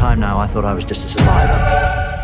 time now, I thought I was just a survivor.